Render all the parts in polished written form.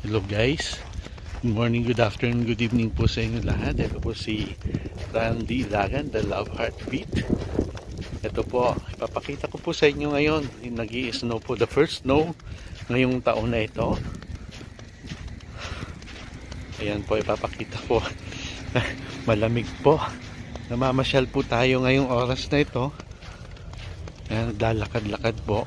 Hello guys, good morning, good afternoon, good evening po sa inyo lahat. Ito po si Randy Ilagan, the Love Heartbeat. Ito po, ipapakita ko po sa inyo ngayon yung nag-i-snow po, the first snow ngayong taon na ito. Ayan po, ipapakita po. Malamig po, namamasyal po tayo ngayong oras na ito. Ayan, lalakad-lakad po.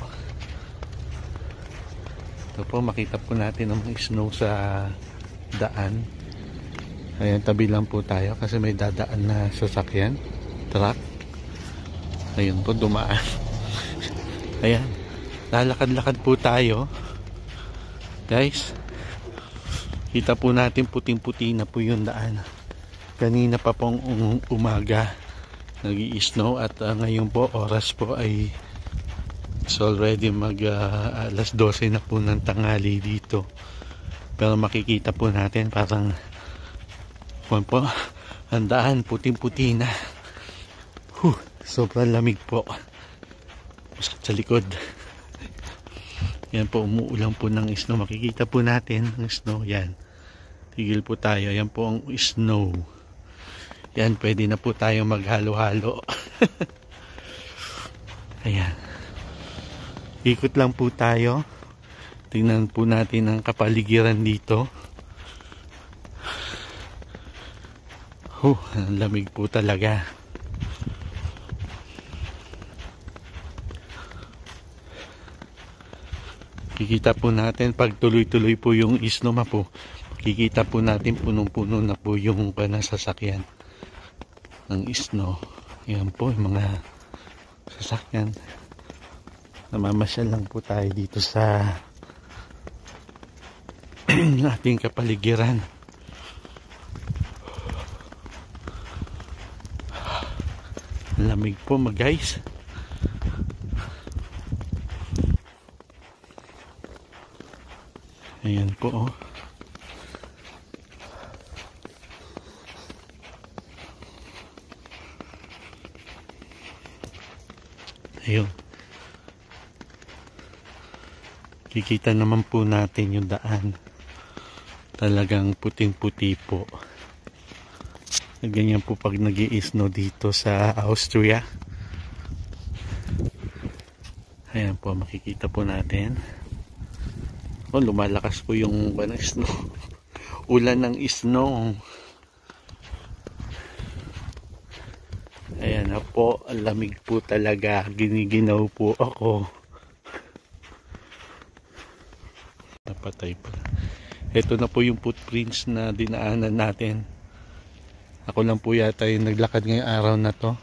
Ito po, makita po natin ang snow sa daan. Ayan, tabi lang po tayo kasi may dadaan na sasakyan, truck. Ayun po, dumaan. Ayan, lalakad-lakad po tayo. Guys, kita po natin puting-puti na po yung daan. Kanina pa pong umaga nag-i-snow at ngayon po oras po ay it's already alas 12 na po ng tanghali dito. Pero makikita po natin parang po, ang daan puting-puti na. Sobrang lamig po. Masakit sa likod. Yan po, umuulan po ng snow. Makikita po natin ang snow. Yan. Tigil po tayo. Yan po ang snow. Yan, pwede na po tayo maghalo-halo. Ayan. Ikot lang po tayo. Tingnan po natin ang kapaligiran dito. Ang lamig po talaga. Kikita po natin pag tuloy-tuloy po yung snow po. Kikita po natin punong-puno na po yung sasakyan ng snow. Yan po yung mga sasakyan. Namamasyal lang po tayo dito sa ating kapaligiran. Lamig po guys. Ayan po oh. Ayun. Kikita naman po natin yung daan. Talagang puting-puti po. Ganyan po pag nag-i-snow dito sa Austria. Ayan po, makikita po natin. Lumalakas po yung snow. Ulan ng snow. Ayan na po, ang lamig po talaga. Giniginaw po ako. Napatay pala. Ito na po yung footprints na dinaanan natin. Ako lang po yata yung naglakad ngayong araw na to.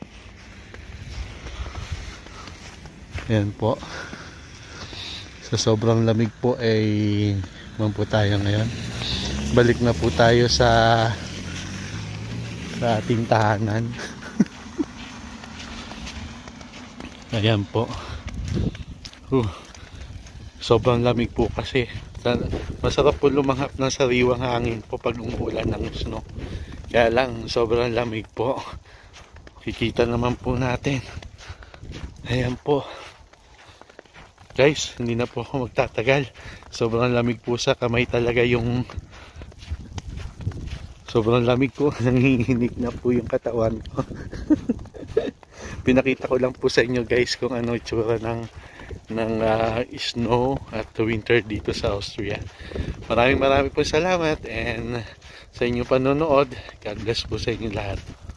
Ayan po. Sa sobrang lamig po ay man po tayo ngayon. Balik na po tayo sa ating tahanan. Ayan po. Sobrang lamig po kasi. Masarap po lumanghap ng sariwang hangin po pag umuulan ng snow. Kaya lang sobrang lamig po. Kikita naman po natin. Ayan po. Guys, hindi na po ako magtatagal. Sobrang lamig po sa kamay talaga yung sobrang lamig po. Nanginginig na po yung katawan ko. Pinakita ko lang po sa inyo guys kung ano itsura ng snow at winter dito sa Austria. Maraming po salamat and sa inyong panonood. God bless po sa inyo lahat.